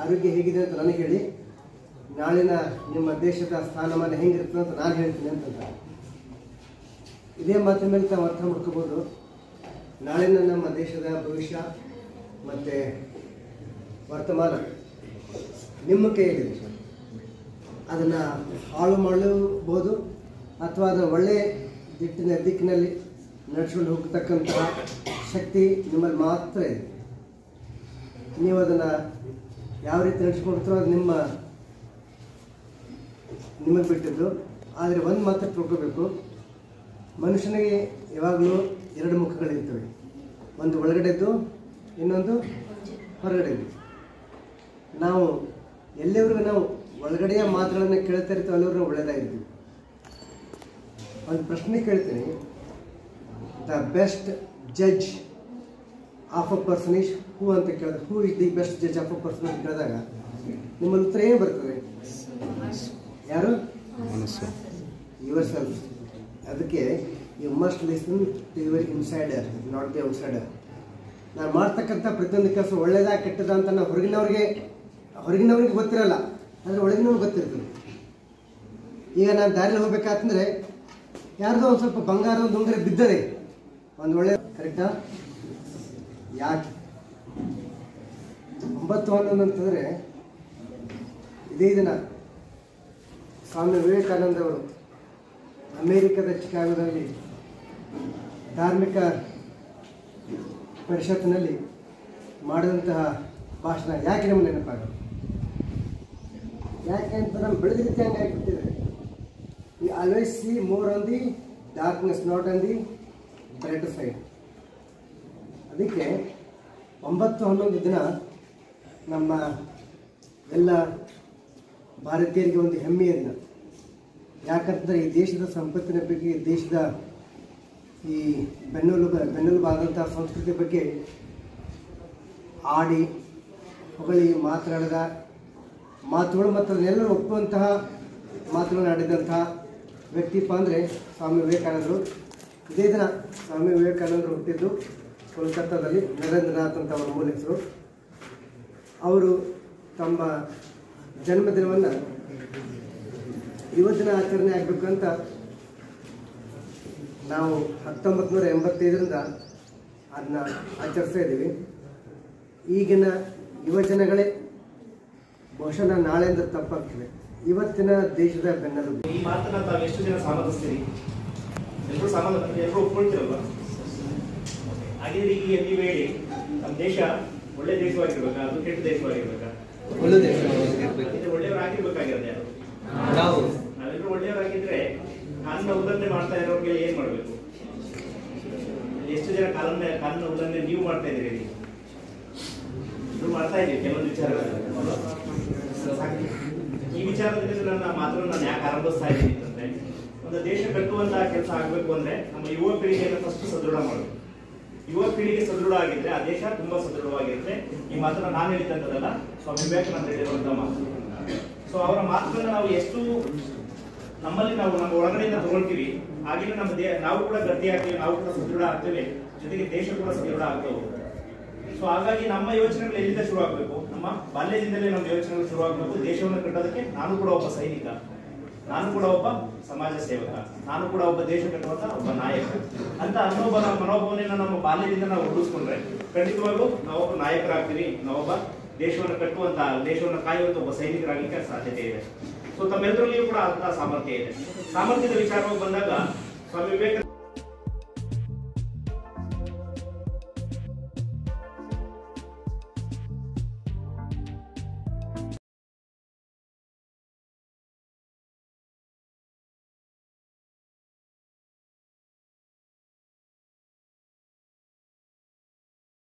ಆರೋಗ್ಯ ಹೇಗಿದೆ ಅಂತ ನನಗೆ ಹೇಳಿ, ನಾಳಿನ ನಿಮ್ಮ ದೇಶದ ಸ್ಥಾನಮಾನ ಹೆಂಗಿರ್ತದೆ ಅಂತ ನಾನು ಹೇಳ್ತೀನಿ ಅಂತಂದ. ಇದೇ ಮಾತಿನ ಮೇಲೆ ತಾವು ಅರ್ಥ ಮಾಡ್ಕೋಬೋದು, ನಾಳಿನ ನಮ್ಮ ದೇಶದ ಭವಿಷ್ಯ ಮತ್ತು ವರ್ತಮಾನ ನಿಮ್ಮ ಕೈಯಲ್ಲಿದೆ. ಅದನ್ನು ಹಾಳು ಮಾಡಲೂಬಹುದು ಅಥವಾ ಅದನ್ನು ಒಳ್ಳೆಯ ದಿಕ್ಕಿನಲ್ಲಿ ನಡೆಸ್ಕೊಂಡು ಹೋಗ್ತಕ್ಕಂತಹ ಶಕ್ತಿ ನಿಮ್ಮಲ್ಲಿ ಮಾತ್ರ ಇದೆ. ನೀವು ಅದನ್ನು ಯಾವ ರೀತಿ ನಡೆಸ್ಕೊಡ್ತಾರೋ ಅದು ನಿಮಗೆ ಬಿಟ್ಟಿದ್ದು. ಆದರೆ ಒಂದು ಮಾತ್ರ ತಿಳ್ಕೋಬೇಕು, ಮನುಷ್ಯನಿಗೆ ಯಾವಾಗಲೂ ಎರಡು ಮುಖಗಳಿರ್ತವೆ, ಒಂದು ಒಳಗಡೆದ್ದು, ಇನ್ನೊಂದು ಹೊರಗಡೆದ್ದು. ನಾವು ಎಲ್ಲಿವರೆಗೂ ನಾವು ಒಳಗಡೆಯ ಮಾತುಗಳನ್ನು ಕೇಳ್ತಾ ಇರ್ತೀವಿ ಅಲ್ಲಿವರೆಗೂ ಒಳ್ಳೆಯದಾಗಿರ್ತೀವಿ. ಒಂದು ಪ್ರಶ್ನೆ ಕೇಳ್ತೀನಿ, the best judge of a person is who ಅಂತ ಕೇಳಿದ್ರೆ, who is the best judge of a person ಅಂತ ಕೇಳಿದಾಗ ನಿಮ್ಮಲ್ಲಿ ಉತ್ತರ ಏನು ಬರ್ತದೆ? ಯಾರು? Yourself. ಅದಕ್ಕೆ you must listen to your insider, not the outsider. ನಾನು ಮಾಡ್ತಕ್ಕಂಥ ಪ್ರತಿಯೊಂದು ಕೆಲಸ ಒಳ್ಳೇದಾ ಕೆಟ್ಟದ ಅಂತ ನಾವು ಹೊರಗಿನವ್ರಿಗೆ ಗೊತ್ತಿರಲ್ಲ, ಆದರೆ ಒಳಗಿನವ್ರಿಗೆ ಗೊತ್ತಿರ್ತದೆ. ಈಗ ನಾನು ದಾರಿಯಲ್ಲಿ ಹೋಗ್ಬೇಕಾತಂದ್ರೆ ಯಾರ್ದೋ ಒಂದು ಸ್ವಲ್ಪ ಬಂಗಾರ ಒಂದು ಉಂಗುರ ಬಿದ್ದರೆ ಒಂದು ಒಳ್ಳೆ ಕರೆಕ್ಟಾ? ಯಾಕೆ 9/11 ಅಂತಂದರೆ ಇದೇ ದಿನ ಸ್ವಾಮಿ ವಿವೇಕಾನಂದ ಅವರು ಅಮೇರಿಕದ ಚಿಕಾಗೋದಲ್ಲಿ ಧಾರ್ಮಿಕ ಪರಿಷತ್ತಿನಲ್ಲಿ ಮಾಡಿದಂತಹ ಭಾಷಣ ಯಾಕೆ ನಮ್ಗೆ ನೆನಪಾಗೋದು? ಯಾಕೆ ಅಂತ ನಮ್ಮ ಬೆಳೆದ ರೀತಿ ಹಂಗೆ ಆಗಿಬಿಟ್ಟಿದೆ. We always see more on the darkness, not on the bright side. ಅದಕ್ಕೆ 9/11 ದಿನ ನಮ್ಮ ಎಲ್ಲ ಭಾರತೀಯರಿಗೆ ಒಂದು ಹೆಮ್ಮೆಯ ದಿನ. ಯಾಕಂತಂದರೆ ಈ ದೇಶದ ಸಂಪತ್ತಿನ ಬಗ್ಗೆ, ಈ ದೇಶದ ಈ ಬೆನ್ನೆಲುಬಾದಂಥ ಸಂಸ್ಕೃತಿ ಬಗ್ಗೆ ಆಡಿ ಹೊಗಳಿ ಮಾತನಾಡಿದ ಮಾತುಗಳು ಮತ್ತು ಅದನ್ನೆಲ್ಲರೂ ಒಪ್ಪುವಂತಹ ಮಾತುಗಳನ್ನು ಆಡಿದಂತಹ ವ್ಯಕ್ತಿಪ್ಪ ಅಂದರೆ ಸ್ವಾಮಿ ವಿವೇಕಾನಂದರು. ಇದೇ ದಿನ ಸ್ವಾಮಿ ವಿವೇಕಾನಂದರು ಹುಟ್ಟಿದ್ದು ಕೋಲ್ಕತ್ತಾದಲ್ಲಿ, ನರೇಂದ್ರನಾಥ್ ಅಂತ ಅವರ ಮೂಲ ಹೆಸರು. ಅವರು ತಮ್ಮ ಜನ್ಮದಿನವನ್ನು ಇವತ್ತಿನ ಆಚರಣೆ ಆಗಬೇಕು ಅಂತ ನಾವು 1985ರಿಂದ ಅದನ್ನ ಆಚರಿಸ್ತಾ ಇದ್ದೀವಿ. ಈಗಿನ ಯುವಜನಗಳೇ ಬಹುಶಃ ನಾಳೆ ಅಂದ್ರೆ ತಪ್ಪಾಗ್ತದೆ, ಇವತ್ತಿನ ದೇಶದ ಬೆನ್ನೆಲುಬು. ಈ ಮಾತನ್ನ ತಾವು ಎಷ್ಟು ಜನ ಸಮ್ಮತಿಸ್ತೀರಿ? ಎಲ್ಲರೂ ಒಪ್ಕೊಳ್ತೀರಲ್ವಾ? ಹಾಗೆ ಈಗ ನೀವು ಹೇಳಿ, ನಮ್ಮ ದೇಶ ಒಳ್ಳೆ ದೇಶವಾಗಿರ್ಬೇಕಾ ಅದು ಕೆಟ್ಟ ದೇಶವಾಗಿರ್ಬೇಕಾ? ಒಳ್ಳೆ ದೇಶ. ಒಳ್ಳೆಯವರಾಗಿರ್ಬೇಕಾಗಿರೋದು ಯಾರು? ನಾವೆಲ್ಲರೂ ಒಳ್ಳೆಯವರಾಗಿದ್ರೆ ಕಾನೂನ ಉಲ್ಲಂಘನೆ ಮಾಡ್ತಾ ಇರೋರಿಗೆ ಏನ್ ಮಾಡ್ಬೇಕು? ಎಷ್ಟು ಜನ ಕಾನೂನ ಉಲ್ಲಂಘನೆ ನೀವು ಮಾಡ್ತಾ ಇದ್ದೀರಿ? ಇದು ಮಾಡ್ತಾ ಇದ್ದೀವಿ ಕೆಲವೊಂದು ವಿಚಾರಗಳು. ಈ ವಿಚಾರದಲ್ಲಿ ನನ್ನ ಮಾತನ್ನು ನಾನು ಯಾಕೆ ಆರಂಭಿಸ್ತಾ ಇದ್ದೀನಿ ಅಂತಂದ್ರೆ, ಒಂದು ದೇಶ ಕಟ್ಟುವಂತಹ ಕೆಲಸ ಆಗಬೇಕು ಅಂದ್ರೆ ನಮ್ಮ ಯುವ ಪೀಳಿಗೆಯನ್ನು ಫಸ್ಟ್ ಸದೃಢ ಮಾಡಬೇಕು. ಯುವ ಪೀಳಿಗೆ ಸದೃಢ ಆಗಿದ್ರೆ ಆ ದೇಶ ತುಂಬಾ ಸದೃಢವಾಗಿರುತ್ತೆ. ಈ ಮಾತನ್ನ ನಾನು ಹೇಳಿದಂತದಲ್ಲ, ಸ್ವಾಮಿ ವಿವೇಕಾನಂದ ಹೇಳಿರುವಂತಹ ಮಾತು. ಸೊ ಅವರ ಮಾತುಗಳನ್ನ ನಾವು ಎಷ್ಟು ನಮ್ಮಲ್ಲಿ ನಾವು ನಮ್ಮ ಒಳಗಡೆಯಿಂದ ತಗೊಳ್ತೀವಿ, ಹಾಗೆ ನಾವು ಕೂಡ ಗಟ್ಟಿ ಆಗ್ತೀವಿ, ನಾವು ಕೂಡ ಸದೃಢ ಆಗ್ತೇವೆ, ಜೊತೆಗೆ ದೇಶ ಕೂಡ ಸದೃಢ ಆಗ್ತವೆ. ಸೊ ಹಾಗಾಗಿ ನಮ್ಮ ಯೋಚನೆಗಳು ಎಲ್ಲಿಂದ ಶುರು ಆಗಬೇಕು? ನಮ್ಮ ಬಾಲ್ಯದಿಂದಲೇ ನಮ್ಮ ಯೋಚನೆಗಳು ಶುರು ಆಗಬೇಕು. ದೇಶವನ್ನು ಕಟ್ಟೋದಕ್ಕೆ ನಾನು ಕೂಡ ಒಬ್ಬ ಸೈನಿಕ, ನಾನು ಕೂಡ ಒಬ್ಬ ಸಮಾಜ ಸೇವಕ, ನಾನು ಕೂಡ ಒಬ್ಬ ದೇಶ ಕಟ್ಟುವಂತ ಒಬ್ಬ ನಾಯಕ ಅಂತ ಅನ್ನೋಬ್ಬರ ಮನೋಭಾವನೆಯನ್ನು ನಮ್ಮ ಬಾಲ್ಯದಿಂದ ನಾವು ರೂಢಿಸ್ಕೊಂಡ್ರೆ ಖಂಡಿತವಾಗ್ಲೂ ನಾವೊಬ್ಬ ನಾಯಕರಾಗ್ತೀವಿ, ನಾವೊಬ್ಬ ದೇಶವನ್ನು ಕಟ್ಟುವಂತ, ದೇಶವನ್ನು ಕಾಯುವಂತ ಒಬ್ಬ ಸೈನಿಕರಾಗಲಿಕ್ಕೆ ಸಾಧ್ಯತೆ ಇದೆ. ಸೊ ತಮ್ಮೆಲ್ಲರಲ್ಲಿಯೂ ಕೂಡ ಅಂತ ಸಾಮರ್ಥ್ಯ ಇದೆ. ಸಾಮರ್ಥ್ಯದ ವಿಚಾರವಾಗಿ ಬಂದಾಗ ಸ್ವಾಮಿ ವಿವೇಕಾನಂದ